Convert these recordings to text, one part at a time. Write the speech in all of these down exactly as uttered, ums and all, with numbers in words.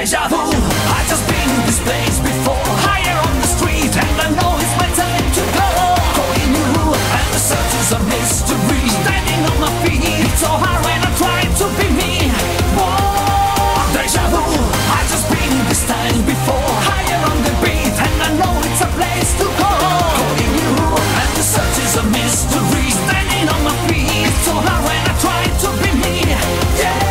Deja vu, I just been in this place before. Higher on the street and I know it's my time to go. Calling you and the search is a mystery. Standing on my feet, it's so hard when I try to be me. Whoa, deja vu, I just been in this time before. Higher on the beat and I know it's a place to go. Calling you and the search is a mystery. Standing on my feet, it's so hard when I try to be me. Yeah.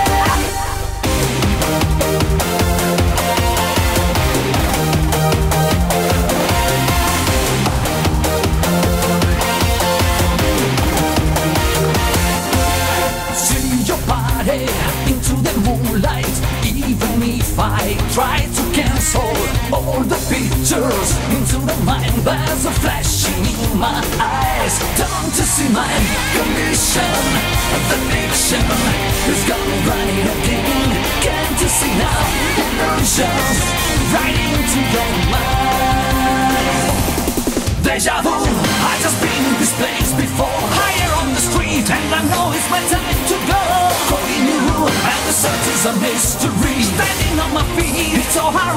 Into the moonlight, even if I try to cancel all the pictures into the mind, there's a flashing in my eyes. Don't you see my condition? The fiction is gone running again. Can't you see now? Illusions right into your mind. Deja vu, I just been in this place before. Higher on the street and I know it's my time to go. Calling you and the search is a mystery. Standing on my feet, it's so hard